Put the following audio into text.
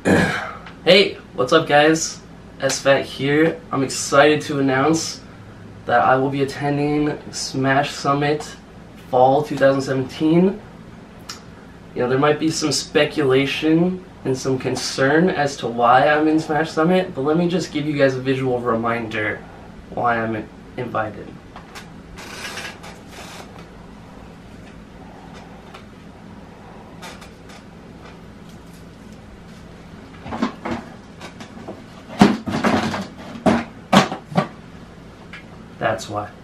Hey, what's up guys? SFAT here. I'm excited to announce that I will be attending Smash Summit Fall 2017. There might be some speculation and some concern as to why I'm in Smash Summit, but let me just give you guys a visual reminder why I'm invited. That's why.